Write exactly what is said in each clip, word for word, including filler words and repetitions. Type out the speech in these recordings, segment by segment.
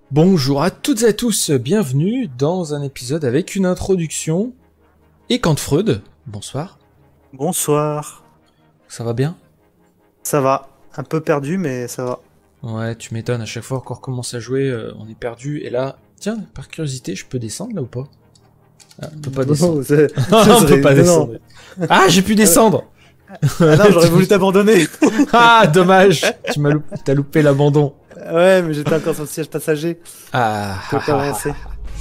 Bonjour à toutes et à tous, bienvenue dans un épisode avec une introduction et Freud. Bonsoir. Bonsoir. Ça va bien? Ça va, un peu perdu mais ça va. Ouais, tu m'étonnes, à chaque fois qu'on recommence à jouer, euh, on est perdu, et là, tiens, par curiosité, je peux descendre là ou pas? Ah, on peut pas descendre. Non, on peut pas descendre. Ah, j'ai pu descendre. Ah non, j'aurais voulu t'abandonner. Ah, dommage, tu m'as loupé, t'as loupé l'abandon. Ouais, mais j'étais encore sur le siège passager. Ah, Je peux pas avancer.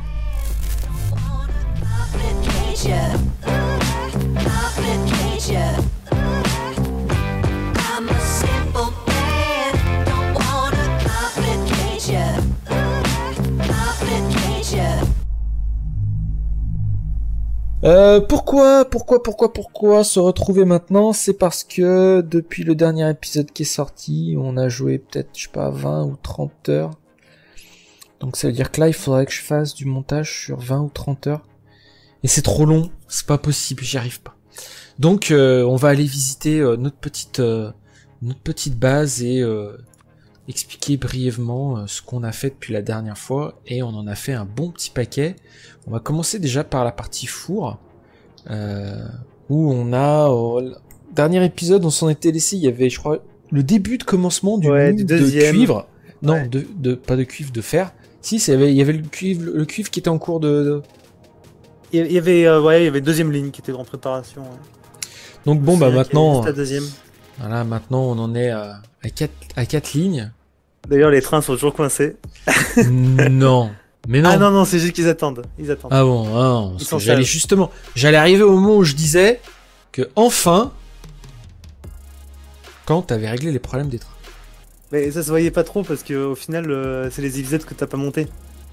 Euh, pourquoi, pourquoi, pourquoi, pourquoi se retrouver maintenant? C'est parce que depuis le dernier épisode qui est sorti, on a joué peut-être, je sais pas, vingt ou trente heures. Donc ça veut dire que là, il faudrait que je fasse du montage sur vingt ou trente heures. Et c'est trop long, c'est pas possible, j'y arrive pas. Donc euh, on va aller visiter euh, notre petite euh, notre petite base et euh, expliquer brièvement euh, ce qu'on a fait depuis la dernière fois. Et on en a fait un bon petit paquet. On va commencer déjà par la partie four, euh, où on a... Oh, le dernier épisode, on s'en était laissé, il y avait, je crois, le début de commencement du, ouais, du de cuivre. Non, ouais. de, de, pas de cuivre, de fer. Si, il y avait, il y avait le cuivre, le cuivre qui était en cours de... de... Il y avait, euh, ouais, il y avait deuxième ligne qui était en préparation. Ouais. Donc bon, bah maintenant... La deuxième. Voilà, maintenant on en est à, à, quatre, à quatre lignes. D'ailleurs, les trains sont toujours coincés. Non. Mais non. Ah non, non, c'est juste qu'ils attendent. Ils attendent. Ah bon, ah non, j'allais justement, j'allais arriver au moment où je disais que enfin, quand t'avais réglé les problèmes des trains. Mais ça se voyait pas trop parce que au final, euh, c'est les épisodes que t'as pas monté.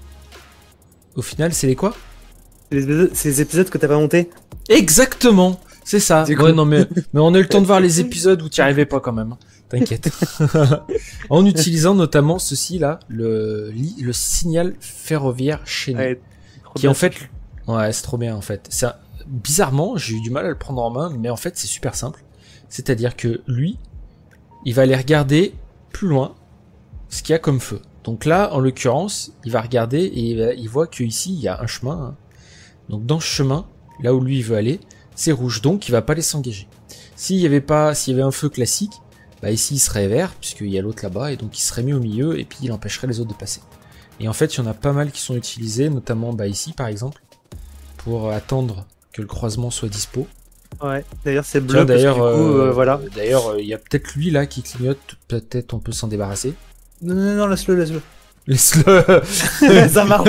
Au final, c'est les quoi? C'est les, les épisodes que t'as pas monté. Exactement, c'est ça. Du ouais, coup... non mais, mais on a eu le temps de voir les épisodes où t'y arrivais pas quand même. T'inquiète. En utilisant notamment ceci là, le, le signal ferroviaire chaîné, ouais, qui en fait, ouais, c'est trop bien en fait. Ça, bizarrement, j'ai eu du mal à le prendre en main, mais en fait c'est super simple. C'est-à-dire que lui, il va aller regarder plus loin ce qu'il y a comme feu. Donc là, en l'occurrence, il va regarder et il voit qu'ici il y a un chemin. Hein. Donc dans ce chemin, là où lui il veut aller, c'est rouge, donc il va pas aller s'engager. S'il y avait pas, s'il y avait un feu classique, bah ici il serait vert, puisqu'il y a l'autre là-bas, et donc il serait mis au milieu, et puis il empêcherait les autres de passer. Et en fait, il y en a pas mal qui sont utilisés, notamment bah ici par exemple, pour attendre que le croisement soit dispo. Ouais, d'ailleurs c'est bleu, d'ailleurs, parce que du coup, euh, euh, voilà. D'ailleurs, il y a peut-être lui là qui clignote, peut-être on peut s'en débarrasser. Non, non, non, laisse-le, laisse-le. Laisse-le. Ça marche.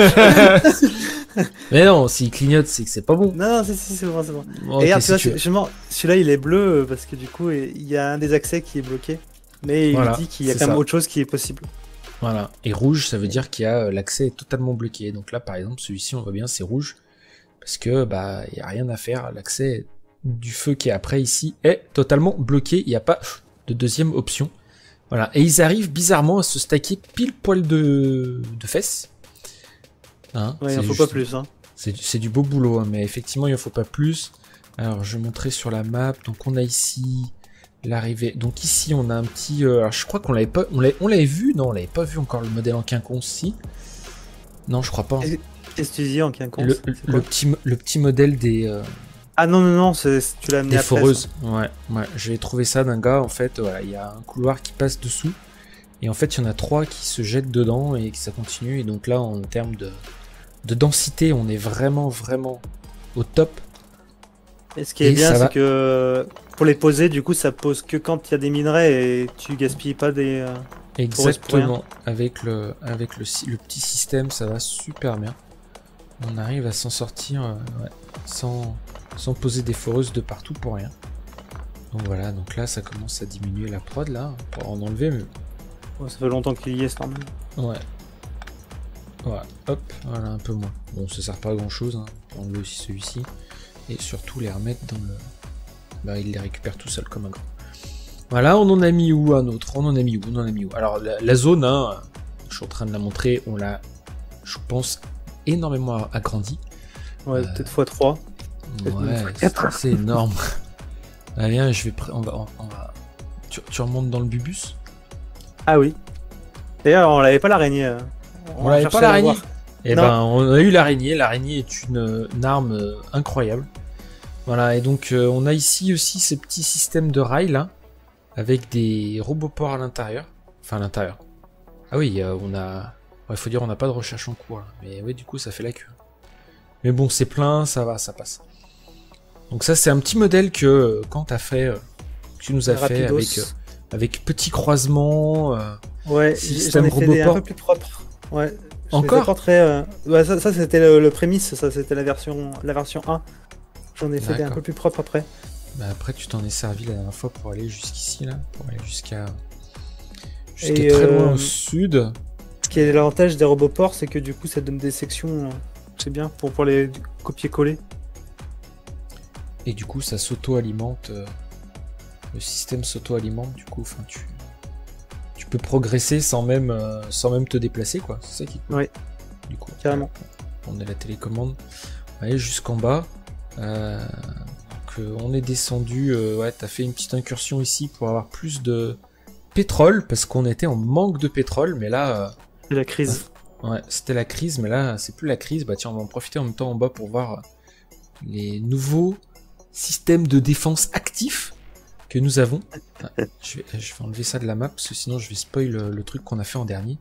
Mais non, s'il clignote, c'est que c'est pas bon. Non, non, c'est c'est bon, c'est bon. Bon, et regarde, okay, tu vois, si vois celui-là il est bleu parce que du coup il y a un des accès qui est bloqué, mais il voilà, dit qu'il y a quand même ça. Autre chose qui est possible. Voilà. Et rouge, ça veut dire qu'il y a l'accès est totalement bloqué. Donc là, par exemple, celui-ci, on voit bien, c'est rouge parce que bah il y a rien à faire. L'accès du feu qui est après ici est totalement bloqué. Il n'y a pas de deuxième option. Voilà. Et ils arrivent bizarrement à se stacker pile poil de de fesses. Hein, ouais, il en faut juste... pas plus. Hein. C'est du beau boulot, hein, mais effectivement, il en faut pas plus. Alors, je vais montrer sur la map. Donc, on a ici l'arrivée. Donc, ici, on a un petit... Euh, alors, je crois qu'on l'avait pas... On l'avait vu? Non, on l'avait pas vu encore, le modèle en quinconce, si. Non, je crois pas. Qu'est-ce que tu dis en quinconce? le, le, petit, le petit modèle des... Euh... Ah non, non, non, tu l'as amené des après. Des foreuses. Ouais, ouais. J'ai trouvé ça d'un gars, en fait. Voilà, il y a un couloir qui passe dessous. Et en fait, il y en a trois qui se jettent dedans et que ça continue. Et donc là, en termes de... de densité, on est vraiment vraiment au top. Et ce qui est et bien, c'est que pour les poser, du coup, ça pose que quand il y a des minerais et tu gaspilles pas des. Euh, Exactement. Avec le avec le, le petit système, ça va super bien. On arrive à s'en sortir euh, ouais, sans sans poser des foreuses de partout pour rien. Donc voilà. Donc là, ça commence à diminuer la prod là pour en enlever. Mais... Ouais, ça fait longtemps qu'il y est, c'est normal. Ouais. Ouais, hop, voilà, un peu moins. Bon, ça sert pas à grand chose, hein. On peut enlever aussi celui-ci. Et surtout les remettre dans le... Bah, il les récupère tout seul comme un grand. Voilà, on en a mis où un autre? On en a mis où? On en a mis où? Alors, la, la zone, hein, je suis en train de la montrer, on l'a, je pense, énormément agrandi. Ouais, euh... peut-être fois trois. Ouais, c'est énorme. Ah, viens, je vais... On va, on va... Tu, tu remontes dans le bubus? Ah oui. D'ailleurs, on l'avait pas l'araignée. On, on l'avait pas l'araignée. Et ben, on a eu l'araignée. L'araignée est une, une arme euh, incroyable. Voilà, et donc euh, on a ici aussi ces petits systèmes de rails là, avec des roboports à l'intérieur. Enfin, à l'intérieur. Ah oui, euh, on a... Il ouais, faut dire on n'a pas de recherche en cours, là. Mais oui, du coup, ça fait la queue. Mais bon, c'est plein, ça va, ça passe. Donc ça, c'est un petit modèle que euh, quand t'as fait, euh, que tu nous as Rapidos. fait avec, euh, avec petit croisement, euh, ouais, système j'en ai fait des un peu plus propre. Ouais. Encore très, euh... ouais, ça, ça c'était le, le prémisse, ça c'était la version, la version un. J'en ai fait des un peu plus propre après. Bah après, tu t'en es servi la dernière fois pour aller jusqu'ici, là, pour aller jusqu'à jusqu'à très euh... loin au sud. Ce qui est l'avantage des roboports, c'est que du coup, ça donne des sections, c'est bien pour, pour les copier-coller. Et du coup, ça s'auto-alimente. Euh, le système s'auto-alimente, du coup, enfin, tu, tu peux progresser sans même, euh, sans même te déplacer, quoi. C'est ça qui est cool. Oui. Du coup, carrément. On a la télécommande. On va aller jusqu'en bas. Euh, donc, euh, on est descendu. Euh, ouais, t'as fait une petite incursion ici pour avoir plus de pétrole, parce qu'on était en manque de pétrole, mais là. Euh, C'est la crise. Ouais, c'était la crise, mais là, c'est plus la crise. Bah tiens, on va en profiter en même temps en bas pour voir les nouveaux systèmes de défense actifs que nous avons. Ah, je, vais, je vais enlever ça de la map, parce que sinon je vais spoil le, le truc qu'on a fait en dernier.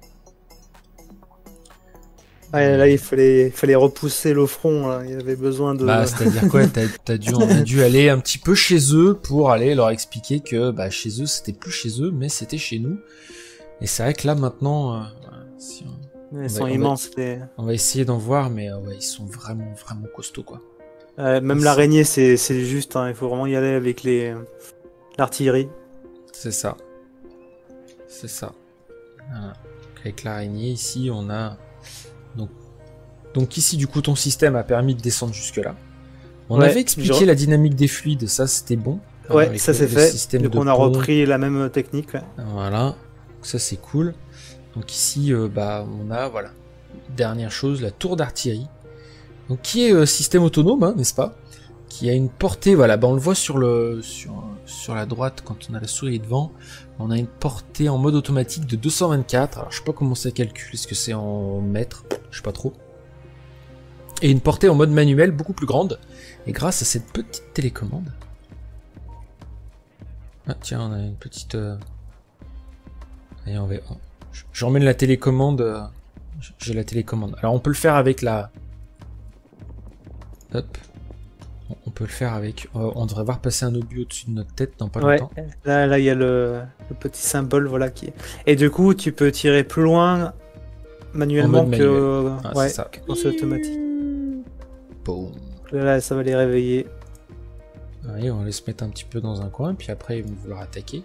Ouais, là, il fallait, fallait repousser le front, là. Il y avait besoin de... Bah, c'est-à-dire quoi, t'as, t'as dû, on a dû aller un petit peu chez eux pour aller leur expliquer que bah, chez eux, c'était plus chez eux, mais c'était chez nous. Et c'est vrai que là, maintenant... Euh, si on, ils on sont va, immenses. On va, les... on va essayer d'en voir, mais euh, ouais, ils sont vraiment, vraiment costauds, quoi. Euh, même l'araignée, c'est, c'est juste, hein, il faut vraiment y aller avec les l'artillerie. C'est ça. C'est ça. Voilà. Avec l'araignée, ici, on a... Donc, donc ici, du coup, ton système a permis de descendre jusque-là. On ouais, avait expliqué genre... la dynamique des fluides, ça, c'était bon. Ouais, hein, ça c'est fait. Donc on a pont. repris la même technique. Ouais. Voilà. Ça, c'est cool. Donc ici, euh, bah, on a, voilà, dernière chose, la tour d'artillerie. Donc qui est euh, système autonome, hein, n'est-ce pas? Qui a une portée, voilà, bah, on le voit sur le sur, sur la droite quand on a la souris devant. On a une portée en mode automatique de deux cent vingt-quatre. Alors je sais pas comment ça calcule, est-ce que c'est en mètres? Je sais pas trop. Et une portée en mode manuel beaucoup plus grande. Et grâce à cette petite télécommande. Ah tiens, on a une petite. Euh... Allez, on va. Je remets la télécommande. Euh... J'ai la télécommande. Alors on peut le faire avec la. Hop. On peut le faire avec... Euh, on devrait voir passer un obus au-dessus de notre tête dans pas ouais, longtemps. Là, là, il y a le, le petit symbole, voilà, qui est... Et du coup, tu peux tirer plus loin manuellement que... Manuel. Ah, ouais, c'est ça. quand c'est automatique. Boom. Là, là, ça va les réveiller. Allez, on va les se mettre un petit peu dans un coin, puis après, ils vont vouloir attaquer.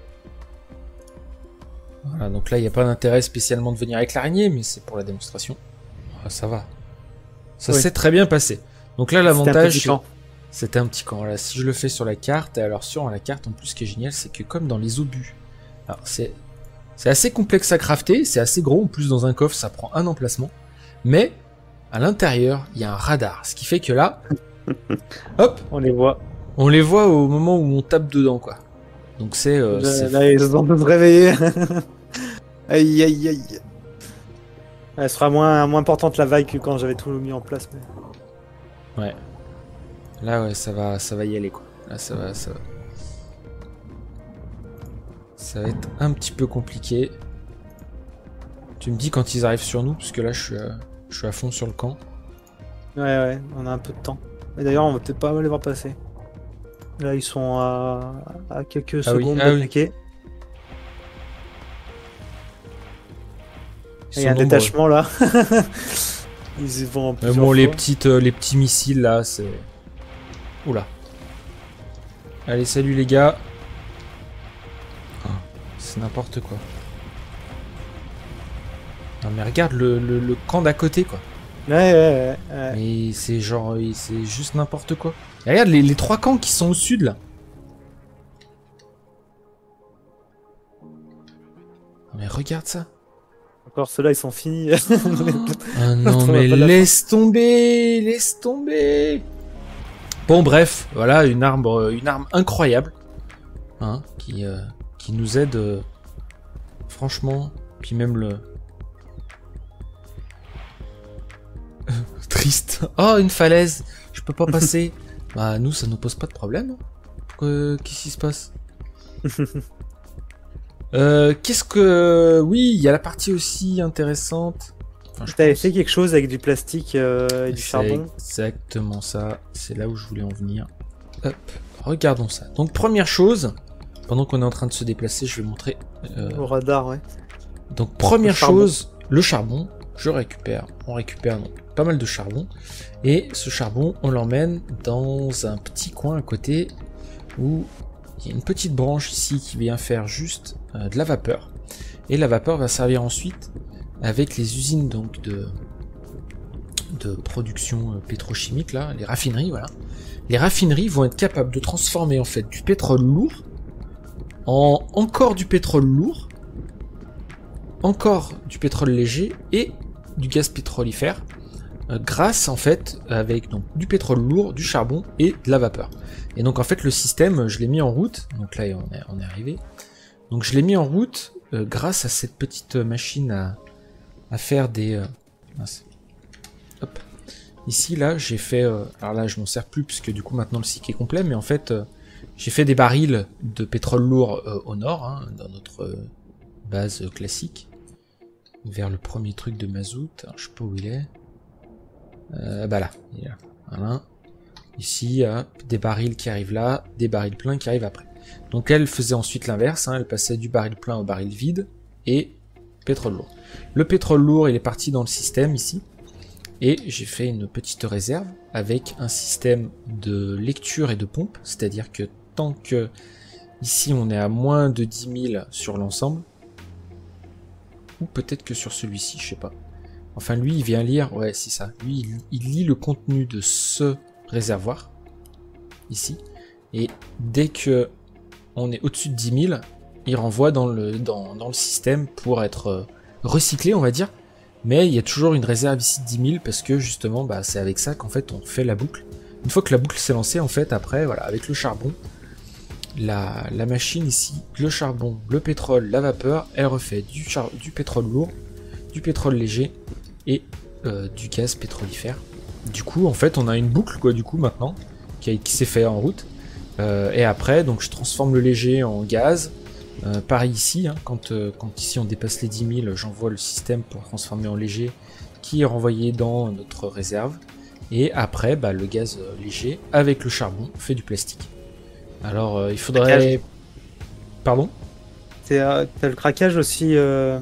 Voilà, donc là, il n'y a pas d'intérêt spécialement de venir avec l'araignée, mais c'est pour la démonstration. Ah, ça va. Ça oui. s'est très bien passé. Donc là, l'avantage... C'était un petit camp. Voilà, si je le fais sur la carte, et alors sur la carte, en plus, ce qui est génial, c'est que comme dans les obus, alors c'est c'est assez complexe à crafter, c'est assez gros, en plus dans un coffre, ça prend un emplacement, mais à l'intérieur, il y a un radar, ce qui fait que là, hop, on les voit. On les voit au moment où on tape dedans, quoi. Donc c'est... Euh, là, là, ils ont de se réveiller. Aïe, aïe, aïe. Elle sera moins, moins importante la vague que quand j'avais tout mis en place. Mais... Ouais. Là, ouais, ça va, ça va y aller, quoi. Là, ça va, ça va. Ça va être un petit peu compliqué. Tu me dis quand ils arrivent sur nous, parce que là, je suis, à, je suis à fond sur le camp. Ouais, ouais, on a un peu de temps. Et d'ailleurs, on va peut-être pas les voir passer. Là, ils sont à, à quelques ah secondes oui, ah d'attaquer. Oui. Il y a un nombreux. détachement là. Ils y vont en plusieurs bon, fois. les petites, euh, les petits missiles là, c'est. Oula. Allez, salut les gars. Oh, c'est n'importe quoi. Non mais regarde le, le, le camp d'à côté quoi. Ouais, ouais, ouais. Mais c'est genre, c'est juste n'importe quoi. Et regarde les, les trois camps qui sont au sud là. Non, mais regarde ça. Encore ceux-là, ils sont finis. Ah non, mais laisse tomber, laisse tomber. Bon, bref, voilà, une arme, une arme incroyable. Hein, qui, euh, qui nous aide, euh, franchement. Puis même le... Triste. Oh, une falaise. Je peux pas passer. Bah, nous, ça nous pose pas de problème. Euh, Qu'est-ce qui se passe? euh, Qu'est-ce que... Oui, il y a la partie aussi intéressante. Enfin, T'avais fait quelque chose avec du plastique euh, et du charbon. Exactement ça. C'est là où je voulais en venir. Hop. Regardons ça. Donc, première chose, pendant qu'on est en train de se déplacer, je vais montrer... Euh... Au radar, ouais. Donc, première le chose, le charbon. Je récupère. On récupère donc, pas mal de charbon. Et ce charbon, on l'emmène dans un petit coin à côté où il y a une petite branche ici qui vient faire juste euh, de la vapeur. Et la vapeur va servir ensuite avec les usines donc de, de production euh, pétrochimique, là, les raffineries, voilà. Les raffineries vont être capables de transformer en fait du pétrole lourd en encore du pétrole lourd, encore du pétrole léger et du gaz pétrolifère, euh, grâce en fait avec donc du pétrole lourd, du charbon et de la vapeur. Et donc en fait le système, je l'ai mis en route, donc là on est, on est arrivé, donc je l'ai mis en route euh, grâce à cette petite machine à, à faire des... Euh, hop. Ici là j'ai fait, euh, alors là je m'en sers plus puisque du coup maintenant le cycle est complet, mais en fait euh, j'ai fait des barils de pétrole lourd euh, au nord, hein, dans notre euh, base euh, classique, vers le premier truc de mazout. Alors, je sais pas où il est. Euh, bah là, il est là. Voilà. Ici, hein, des barils qui arrivent là, des barils pleins qui arrivent après. Donc elle faisait ensuite l'inverse, hein, elle passait du baril plein au baril vide et pétrole lourd. Le pétrole lourd, il est parti dans le système ici. Et j'ai fait une petite réserve avec un système de lecture et de pompe, c'est-à-dire que tant que ici on est à moins de dix mille sur l'ensemble, ou peut-être que sur celui-ci, je sais pas. Enfin lui il vient lire, ouais c'est ça, lui il, il lit le contenu de ce réservoir, ici, et dès que on est au-dessus de dix mille, il renvoie dans le, dans, dans le système pour être recyclé, on va dire. Mais il y a toujours une réserve ici de dix mille parce que justement bah, c'est avec ça qu'en fait on fait la boucle. Une fois que la boucle s'est lancée, en fait après voilà, avec le charbon, la, la machine ici, le charbon, le pétrole, la vapeur, elle refait du, char du pétrole lourd, du pétrole léger et euh, du gaz pétrolifère. Du coup en fait on a une boucle quoi du coup maintenant qui, qui s'est fait en route. Euh, et après donc je transforme le léger en gaz. Euh, pareil ici, hein, quand, euh, quand ici on dépasse les dix mille, j'envoie le système pour transformer en léger qui est renvoyé dans notre réserve. Et après, bah, le gaz euh, léger avec le charbon fait du plastique. Alors euh, il faudrait... Pardon ? T'as le craquage aussi euh,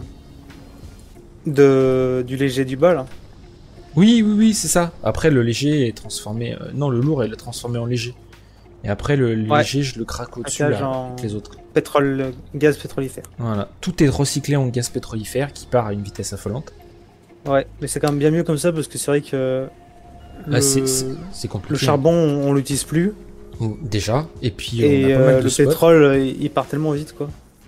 de, du léger du bol. Hein. Oui, oui, oui, c'est ça. Après le léger est transformé... Euh, non, le lourd est transformé en léger. Et après le léger, ouais. Je le craque au-dessus avec les autres. Pétrole, gaz pétrolifère. Voilà, tout est recyclé en gaz pétrolifère qui part à une vitesse affolante. Ouais, mais c'est quand même bien mieux comme ça parce que c'est vrai que le, ah, c'est compliqué. Le charbon, on, on l'utilise plus. Déjà, et puis et on a pas mal euh, de le spots. pétrole, il part tellement vite quoi.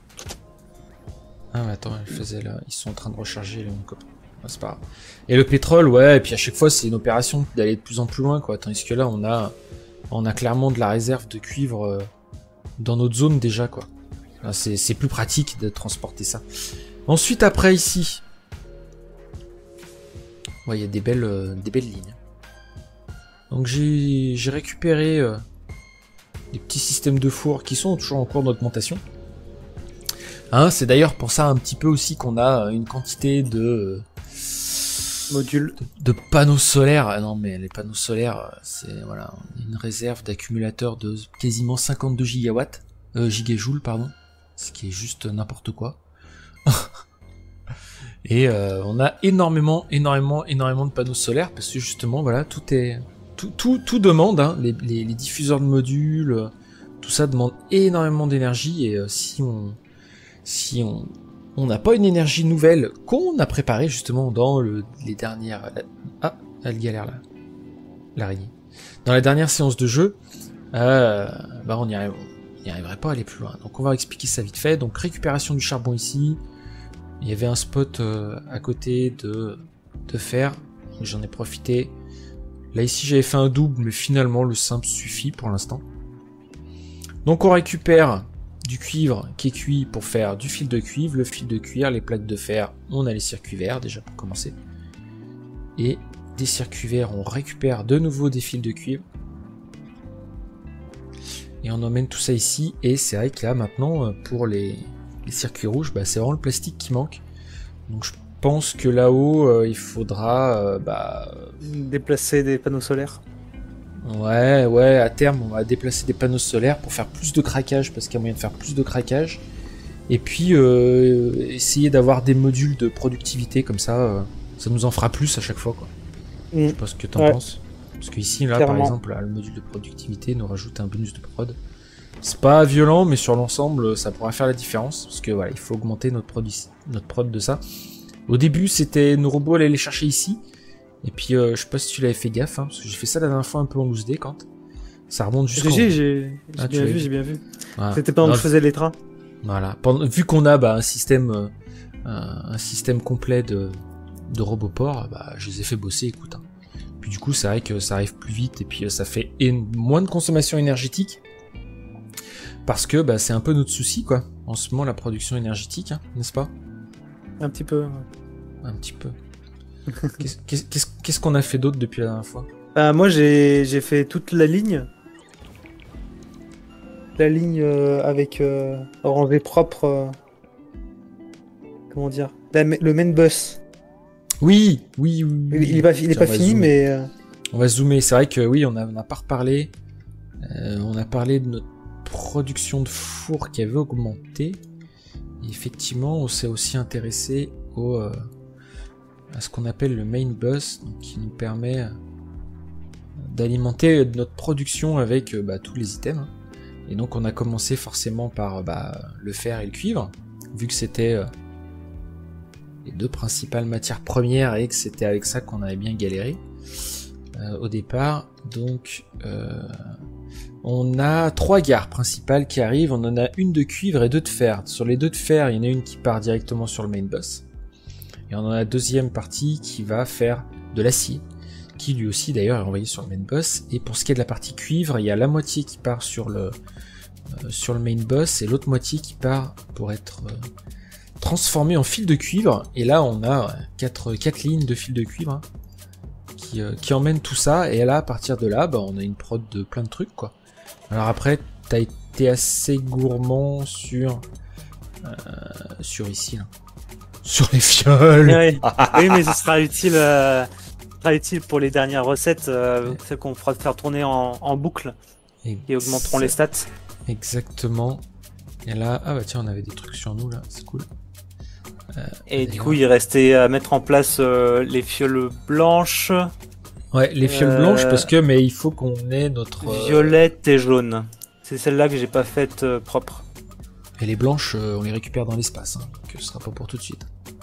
Ah mais attends, ils faisaient là, ils sont en train de recharger les copains. Ah, c'est pas grave. Et le pétrole, ouais, et puis à chaque fois c'est une opération d'aller de plus en plus loin quoi. Tandis que là on a, on a clairement de la réserve de cuivre euh, dans notre zone déjà quoi. C'est plus pratique de transporter ça. Ensuite, après, ici, il ouais, y a des belles, euh, des belles lignes. Donc, j'ai récupéré euh, des petits systèmes de four qui sont toujours en cours d'augmentation. Hein, c'est d'ailleurs pour ça un petit peu aussi qu'on a une quantité de... Euh, modules. De, de panneaux solaires. Ah non, mais les panneaux solaires, c'est voilà, une réserve d'accumulateurs de quasiment cinquante-deux gigawatts. Euh, gigajoules, pardon. Ce qui est juste n'importe quoi. Et euh, on a énormément, énormément, énormément de panneaux solaires parce que justement, voilà, tout est, tout, tout, tout demande. Hein, les, les, les diffuseurs de modules, tout ça demande énormément d'énergie et euh, si on, si on, on n'a pas une énergie nouvelle qu'on a préparée justement dans le, les dernières, la, ah, elle galère là, l'araignée. Dans la dernière séance de jeu, euh, bah on y arrive. n'y arriverait pas à aller plus loin. Donc on va expliquer ça vite fait. Donc récupération du charbon ici. Il y avait un spot euh, à côté de, de fer. J'en ai profité. Là ici j'avais fait un double, mais finalement le simple suffit pour l'instant. Donc on récupère du cuivre qui est cuit pour faire du fil de cuivre, le fil de cuir, les plaques de fer, on a les circuits verts déjà pour commencer. Et des circuits verts, on récupère de nouveau des fils de cuivre. Et on emmène tout ça ici. Et c'est vrai que là, maintenant, pour les, les circuits rouges, bah, c'est vraiment le plastique qui manque. Donc je pense que là-haut, euh, il faudra... Euh, bah, déplacer des panneaux solaires. Ouais, ouais, à terme, on va déplacer des panneaux solaires pour faire plus de craquage, parce qu'il y a moyen de faire plus de craquage. Et puis, euh, essayer d'avoir des modules de productivité, comme ça, euh, ça nous en fera plus à chaque fois, quoi. Mmh. Je sais pas ce que t'en ouais. penses. Parce que ici, là, Clairement. par exemple, là, le module de productivité nous rajoute un bonus de prod. C'est pas violent, mais sur l'ensemble, ça pourra faire la différence, parce que voilà, il faut augmenter notre prod, notre prod de ça. Au début, c'était nos robots allaient les chercher ici. Et puis, euh, je sais pas si tu l'avais fait gaffe, hein, parce que j'ai fait ça la dernière fois un peu en loose day quand ça remonte jusqu'en... J'ai j'ai ah, bien vu, j'ai bien vu. Voilà. C'était pendant que je faisais les trains. Voilà. Pendant, vu qu'on a bah, un système, euh, un système complet de, de roboports, bah, je les ai fait bosser, écoute. Hein. Puis du coup, c'est vrai que ça arrive plus vite et puis ça fait moins de consommation énergétique. Parce que bah, c'est un peu notre souci, quoi. En ce moment, la production énergétique, hein, n'est-ce pas? Un petit peu. Ouais. Un petit peu. Qu'est-ce qu'est-ce qu'on a fait d'autre depuis la dernière fois? euh, Moi, j'ai fait toute la ligne. La ligne euh, avec euh, rangée propre. Euh, comment dire la, le main bus. Oui, oui, oui. Il, il est pas, il est Tiens, pas fini, zoomer. mais... Euh... On va zoomer. C'est vrai que oui, on n'a on a pas reparlé. Euh, on a parlé de notre production de four qui avait augmenté. Et effectivement, on s'est aussi intéressé au... Euh, à ce qu'on appelle le main bus, donc qui nous permet d'alimenter notre production avec bah, tous les items. Et donc on a commencé forcément par bah, le fer et le cuivre, vu que c'était euh, les deux principales matières premières et que c'était avec ça qu'on avait bien galéré euh, au départ. Donc euh, on a trois gares principales qui arrivent, on en a une de cuivre et deux de fer. Sur les deux de fer, il y en a une qui part directement sur le main bus. Et on a la deuxième partie qui va faire de l'acier, qui lui aussi d'ailleurs est envoyé sur le main bus. Et pour ce qui est de la partie cuivre, il y a la moitié qui part sur le, euh, sur le main bus et l'autre moitié qui part pour être euh, transformée en fil de cuivre. Et là on a quatre, quatre lignes de fil de cuivre hein, qui, euh, qui emmènent tout ça. Et là à partir de là, bah, on a une prod de plein de trucs quoi. Alors après, t'as été assez gourmand sur, euh, sur ici là. Sur les fioles. Oui, oui, mais ce sera utile, euh, ce sera utile pour les dernières recettes, euh, ouais. Celles qu'on fera faire tourner en, en boucle et, et augmenteront les stats. Exactement. Et là, ah bah tiens, on avait des trucs sur nous là, c'est cool. Euh, et du coup, il restait à mettre en place euh, les fioles blanches. Ouais, les fioles euh, blanches parce que, mais il faut qu'on ait notre. Euh... Violette et jaune. C'est celle-là que j'ai pas faite euh, propre. Et les blanches, euh, on les récupère dans l'espace, hein, donc ce sera pas pour tout de suite.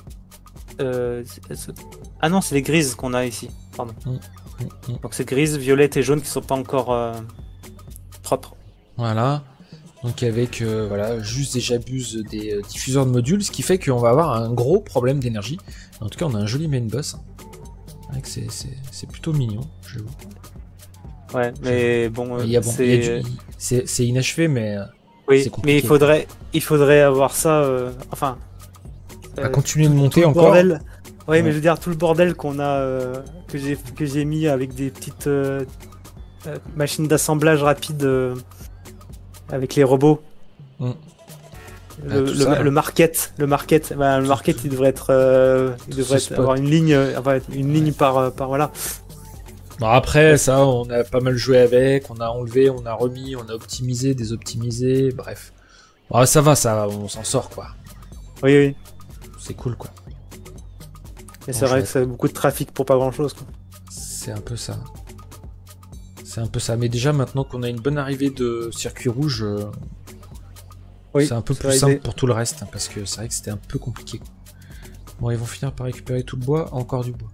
Euh, ah non, c'est les grises qu'on a ici. Pardon. Mmh, mmh, mmh. Donc c'est grises, violettes et jaunes qui sont pas encore euh, propres. Voilà. Donc avec euh, voilà, juste et j'abuse des euh, diffuseurs de modules, ce qui fait qu'on va avoir un gros problème d'énergie. En tout cas, on a un joli main bus. Hein. C'est plutôt mignon, je vous. Ouais, mais bon, euh, bon c'est inachevé, mais. Euh, oui, mais il faudrait, il faudrait avoir ça. Euh, enfin. À euh, continuer de monter encore. Bordel. Ouais, ouais, mais je veux dire tout le bordel qu'on a, euh, que j'ai que j'ai mis avec des petites euh, euh, machines d'assemblage rapide euh, avec les robots. Mm. Le, ah, le, ça, le market, le market, bah, le market, il devrait être, euh, il devrait être, avoir une ligne, avoir une ouais. ligne par, par voilà. Bon après, ça, on a pas mal joué avec, on a enlevé, on a remis, on a optimisé, désoptimisé, bref. Bon, ça va, ça, on s'en sort quoi. Oui, oui. C'est cool quoi. Et c'est vrai que ça a beaucoup de trafic pour pas grand chose quoi. C'est un peu ça. C'est un peu ça. Mais déjà maintenant qu'on a une bonne arrivée de circuit rouge, euh, oui, c'est un peu plus simple pour tout le reste, hein, parce que c'est vrai que c'était un peu compliqué. Quoi. Bon, ils vont finir par récupérer tout le bois, encore du bois.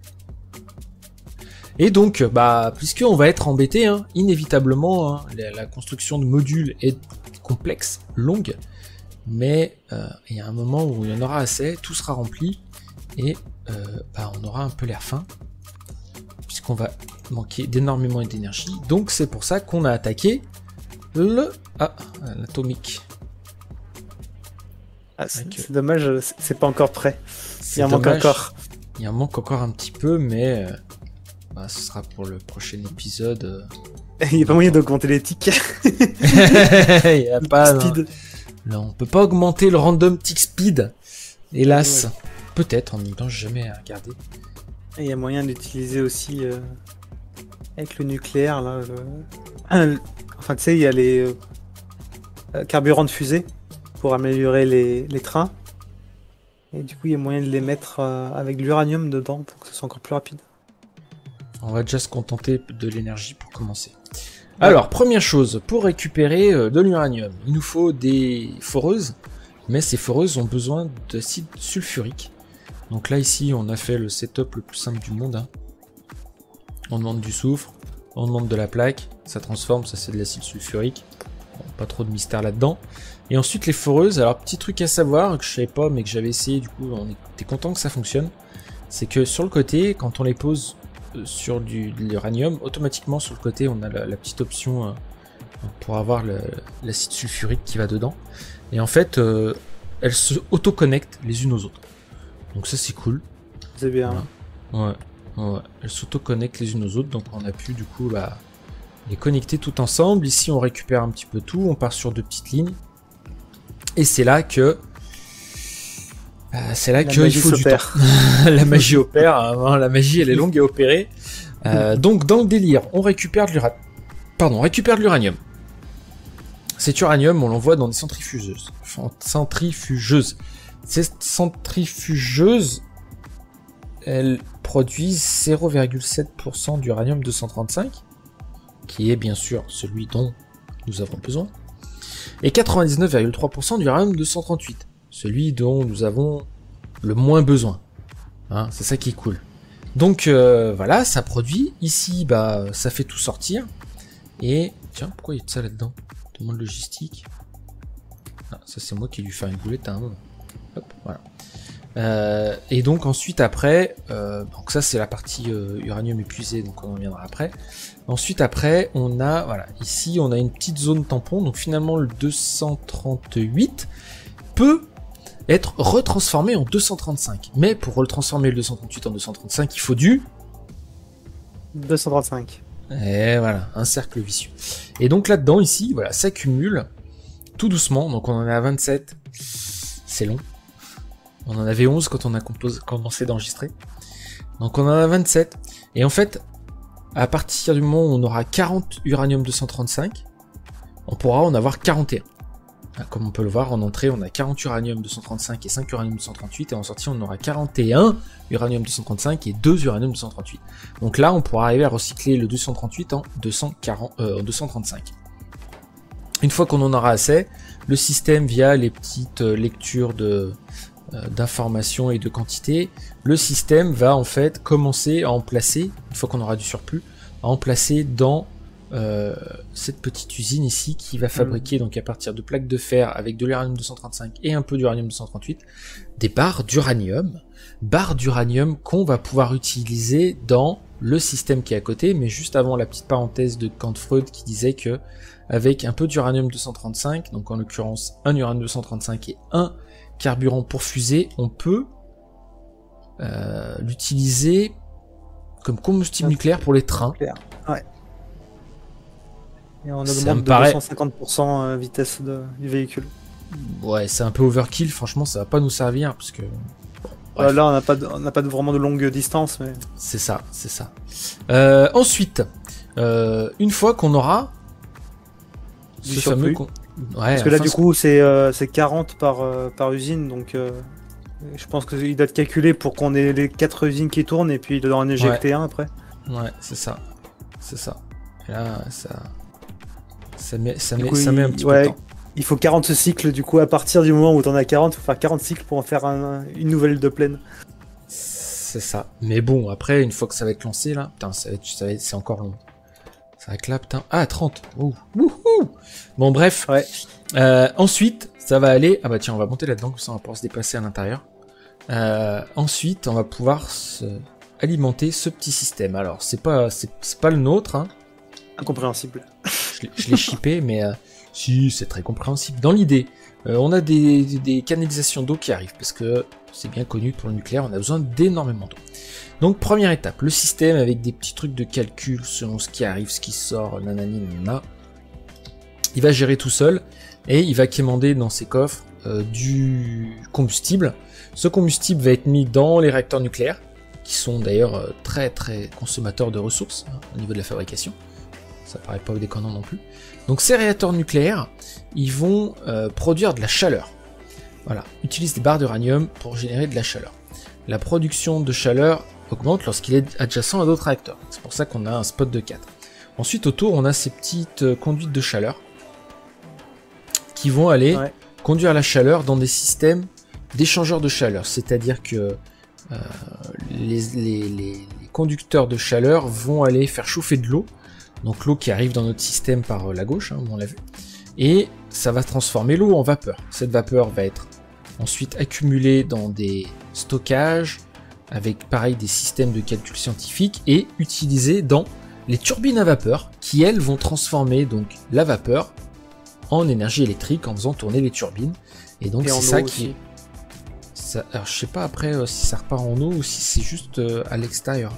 Et donc, bah, puisqu'on va être embêté, hein, inévitablement, hein, la, la construction de modules est complexe, longue, mais euh, il y a un moment où il y en aura assez, tout sera rempli, et euh, bah, on aura un peu l'air fin, puisqu'on va manquer d'énormément d'énergie. Donc c'est pour ça qu'on a attaqué le ah l'atomique. Ah, c'est dommage, c'est pas encore prêt. Il y en manque encore. Il y en manque encore un petit peu, mais euh, bah, ce sera pour le prochain épisode. Il n'y a pas moyen d'augmenter les tics. Il y a pas. Speed. Non. non, on peut pas augmenter le random tick speed. Hélas. Ouais. Peut-être, en même temps, j'ai jamais regardé. Il y a moyen d'utiliser aussi euh, avec le nucléaire là. Le... Enfin, tu sais, il y a les euh, carburants de fusée pour améliorer les, les trains. Et du coup, il y a moyen de les mettre euh, avec de l'uranium dedans pour que ce soit encore plus rapide. On va déjà se contenter de l'énergie pour commencer. Ouais. Alors, première chose, pour récupérer euh, de l'uranium, il nous faut des foreuses, mais ces foreuses ont besoin d'acide sulfurique. Donc là, ici, on a fait le setup le plus simple du monde. Hein. On demande du soufre, on demande de la plaque, ça transforme, ça c'est de l'acide sulfurique. Bon, pas trop de mystère là-dedans. Et ensuite les foreuses, alors petit truc à savoir que je savais pas mais que j'avais essayé, du coup on était content que ça fonctionne, c'est que sur le côté, quand on les pose sur du, de l'uranium, automatiquement sur le côté on a la, la petite option euh, pour avoir l'acide sulfurique qui va dedans. Et en fait, euh, elles se auto-connectent les unes aux autres. Donc ça c'est cool. C'est bien. Voilà. Ouais, ouais, elles s'auto-connectent les unes aux autres, donc on a pu du coup bah, les connecter tout ensemble. Ici on récupère un petit peu tout, on part sur deux petites lignes. Et c'est là que euh, c'est là qu'il faut du temps. La magie opère, hein, la magie elle est longue à opérer. Euh, donc dans le délire, on récupère de l'uranium. Pardon, on récupère de l'uranium. Cet uranium, on l'envoie dans des centrifugeuses. Centrifugeuses. Ces centrifugeuses, elles produisent zéro virgule sept pour cent d'uranium deux cent trente-cinq, qui est bien sûr celui dont nous avons besoin. Et quatre-vingt-dix-neuf virgule trois pour cent d'uranium deux cent trente-huit, celui dont nous avons le moins besoin. Hein, c'est ça qui est cool. Donc euh, voilà, ça produit. Ici, bah, ça fait tout sortir. Et tiens, pourquoi il y a de ça là-dedans? Demande logistique. Ah, ça c'est moi qui ai dû faire une boulette à un moment. Hop, voilà. Euh, et donc ensuite après, euh, donc ça c'est la partie euh, uranium épuisé, donc on en reviendra après. Ensuite après, on a, voilà, ici on a une petite zone tampon, donc finalement le deux cent trente-huit peut être retransformé en deux cent trente-cinq. Mais pour retransformer le deux cent trente-huit en deux cent trente-cinq, il faut du... deux cent trente-cinq. Et voilà, un cercle vicieux. Et donc là-dedans, ici, voilà, ça cumule tout doucement, donc on en est à vingt-sept, c'est long. On en avait onze quand on a compos- commencé d'enregistrer. Donc on en a vingt-sept. Et en fait, à partir du moment où on aura quarante uranium deux cent trente-cinq, on pourra en avoir quarante et un. Comme on peut le voir, en entrée, on a quarante uranium deux cent trente-cinq et cinq uranium deux cent trente-huit. Et en sortie, on aura quarante et un uranium deux cent trente-cinq et deux uranium deux cent trente-huit. Donc là, on pourra arriver à recycler le deux cent trente-huit en deux cent quarante, euh, deux cent trente-cinq. Une fois qu'on en aura assez, le système, via les petites euh, lectures de... d'informations et de quantité, le système va en fait commencer à en placer, une fois qu'on aura du surplus, à en placer dans euh, cette petite usine ici qui va fabriquer, mmh. donc à partir de plaques de fer avec de l'uranium deux cent trente-cinq et un peu d'uranium deux cent trente-huit, des barres d'uranium, barres d'uranium qu'on va pouvoir utiliser dans le système qui est à côté, mais juste avant la petite parenthèse de Kant-Freud qui disait que avec un peu d'uranium deux cent trente-cinq, donc en l'occurrence un uranium deux cent trente-cinq et un carburant pour fusée, on peut euh, l'utiliser comme combustible ouais. nucléaire pour les trains. Ouais. Et on augmente de paraît... deux cent cinquante pour cent vitesse de, du véhicule. Ouais, c'est un peu overkill, franchement ça va pas nous servir parce que... Bon, euh, là on n'a pas, de, on n'a pas de, vraiment de longue distance. Mais... C'est ça, c'est ça. Euh, ensuite, euh, une fois qu'on aura du ce fameux... Con... Ouais, parce que là, du coup, c'est euh, quarante par, euh, par usine, donc euh, je pense qu'il doit être calculé pour qu'on ait les quatre usines qui tournent et puis il doit en éjecter ouais. un après. Ouais, c'est ça. C'est ça. Et là, ça. Ça met, ça met, coup, ça met un petit ouais, peu de temps. Il faut quarante cycles, du coup, à partir du moment où t'en as quarante, il faut faire quarante cycles pour en faire un, une nouvelle de pleine. C'est ça. Mais bon, après, une fois que ça va être lancé, là, putain, ça va être, ça va être, c'est encore long. Ça va être là, putain. Ah, trente. Ouh. Wouhou. Bon, bref. Ouais. Euh, ensuite, ça va aller... Ah bah tiens, on va monter là-dedans, comme ça on va pouvoir se déplacer à l'intérieur. Euh, ensuite, on va pouvoir se... alimenter ce petit système. Alors, c'est pas, c'est, c'est pas le nôtre. Hein. Incompréhensible. Je l'ai shippé, mais... Euh, si, c'est très compréhensible. Dans l'idée, euh, on a des, des canalisations d'eau qui arrivent, parce que c'est bien connu pour le nucléaire, on a besoin d'énormément d'eau. Donc première étape, le système avec des petits trucs de calcul selon ce qui arrive, ce qui sort, nanani nanana. Il va gérer tout seul et il va quémander dans ses coffres euh, du combustible. Ce combustible va être mis dans les réacteurs nucléaires, qui sont d'ailleurs euh, très très consommateurs de ressources hein, au niveau de la fabrication. Ça paraît pas déconnant non plus. Donc ces réacteurs nucléaires, ils vont euh, produire de la chaleur. Voilà, utilisent des barres d'uranium pour générer de la chaleur. La production de chaleur augmente lorsqu'il est adjacent à d'autres réacteurs. C'est pour ça qu'on a un spot de quatre. Ensuite, autour, on a ces petites euh, conduites de chaleur qui vont aller ouais. conduire la chaleur dans des systèmes d'échangeurs de chaleur. C'est-à-dire que euh, les, les, les, les conducteurs de chaleur vont aller faire chauffer de l'eau. Donc l'eau qui arrive dans notre système par la gauche, hein, on l'a vu. Et ça va transformer l'eau en vapeur. Cette vapeur va être ensuite accumulée dans des stockages, avec pareil des systèmes de calcul scientifique, et utilisée dans les turbines à vapeur, qui elles vont transformer donc la vapeur en énergie électrique en faisant tourner les turbines. Et donc c'est ça qui... Ça, alors je sais pas après euh, si ça repart en eau ou si c'est juste euh, à l'extérieur.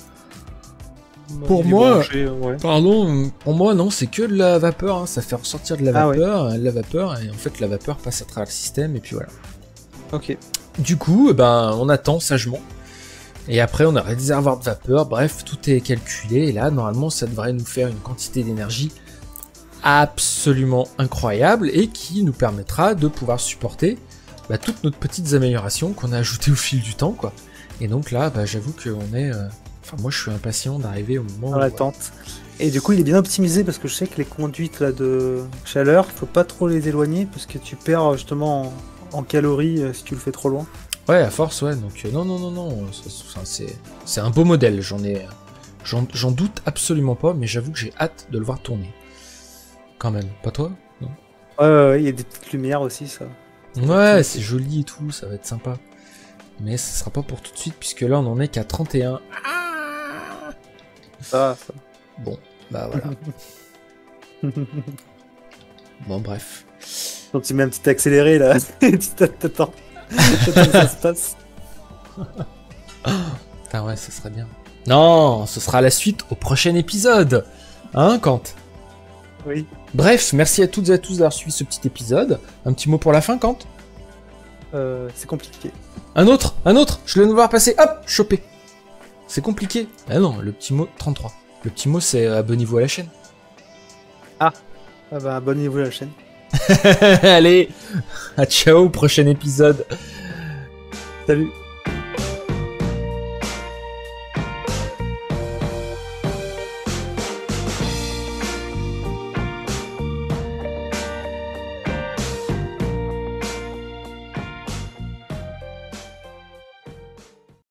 Pour moi, branché, ouais. pardon, pour moi non, c'est que de la vapeur, hein. Ça fait ressortir de la vapeur, ah, ouais. la vapeur, et en fait la vapeur passe à travers le système, et puis voilà. Ok. Du coup, ben, on attend sagement, et après on a un réservoir de vapeur, bref, tout est calculé, et là, normalement, ça devrait nous faire une quantité d'énergie absolument incroyable, et qui nous permettra de pouvoir supporter bah, toutes nos petites améliorations qu'on a ajoutées au fil du temps, quoi. Et donc là, bah, j'avoue qu'on est... Euh... Enfin, moi, je suis impatient d'arriver au moment... Dans l'attente. Ouais. Et du coup, il est bien optimisé, parce que je sais que les conduites là, de chaleur, il faut pas trop les éloigner, parce que tu perds justement en, en calories euh, si tu le fais trop loin. Ouais, à force, ouais. Donc, euh, non, non, non, non. C'est un beau modèle. J'en ai... J'en doute absolument pas, mais j'avoue que j'ai hâte de le voir tourner. Quand même. Pas toi? Non. Ouais, ouais, ouais, il y a des petites lumières aussi, ça. Ouais, c'est joli et tout, ça va être sympa. Mais ce sera pas pour tout de suite, puisque là, on en est qu'à trente et un. Ça va, ça. Bon, bah voilà. Bon, bref. Donc tu mets un petit accéléré, là. Tu t'attends. Ça se passe. Putain, ouais, ça serait bien. Non, ce sera la suite au prochain épisode. Hein, Kant? Oui. Bref, merci à toutes et à tous d'avoir suivi ce petit épisode. Un petit mot pour la fin, Kant? Euh, c'est compliqué. Un autre, un autre, je viens de voir passer, hop, chopé. C'est compliqué. Ah non, le petit mot trente-trois. Le petit mot, c'est abonnez-vous à la chaîne. Ah, ah bah abonnez-vous à la chaîne. Allez, à ciao, prochain épisode. Salut.